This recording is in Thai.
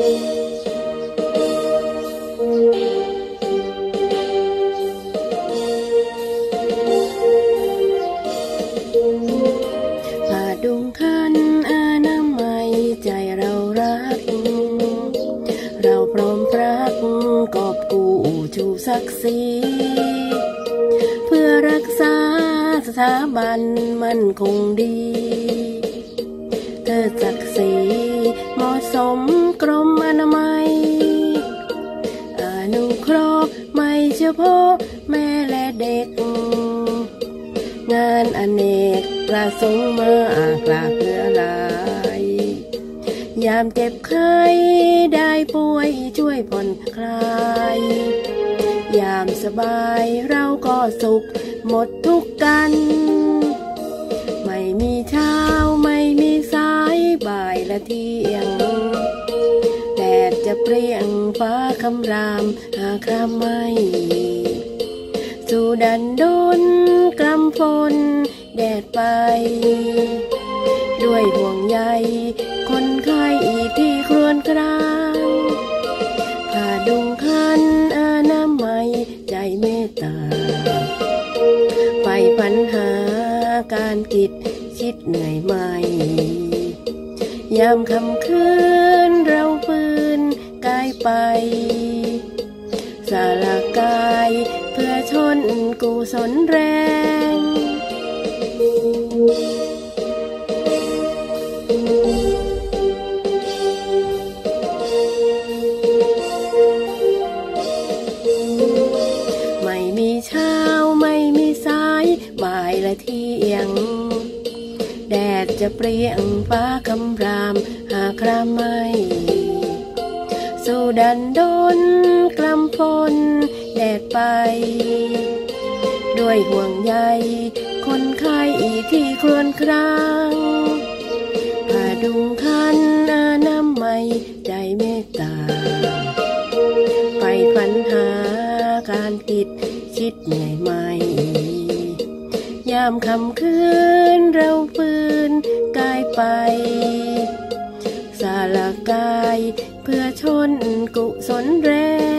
ผ้าดุงคันอนามัยใจเรารักเราพร้อมรักกอบกู้ชูศักดิ์ศรีเพื่อรักษาสถาบันมั่นคงดีเทิดศักดิ์ศรีเหมาะสมกรมอนามัยอนุเคราะห์ไม่เฉพาะแม่และเด็กงานอเนกประสงค์มากหลากเพื่อหลายยามเจ็บไข้ได้ป่วยช่วยผ่อนคลายยามสบายเราก็สุขหมดทุกกันไม่มีเช้าไม่มีสายบ่ายและเที่ยงแดดจะเปรี้ยงฟ้าคำรามหาครามไม่สู่ดันดนกลำฝนแดดไปด้วยห่วงใยคนไข้ที่ครวญครางผ้าดุงคันอนามัยใจเมตตาไปปัญหาการกิจชิดเหนื่อยไหมยามค่ำคืนเราฟื้นกายไปสาลากายเพื่อชนกุศลแรงไม่มีเช้าไม่มีสายบ่ายและเที่ยงแดดจะเปรี้ยงฟ้าคำรามหาครามไม่สู่ดันดนกลำฝนแดดไปด้วยห่วงใยคนไข้ที่ครวญครางผ้าดุงคันอนามัยใจเมตตาไปฝันหาการกิจชิดเหนื่อยไหมยามค่ำคืนเราฟื้นกายไปสาลากายเพื่อชนกุศลแรง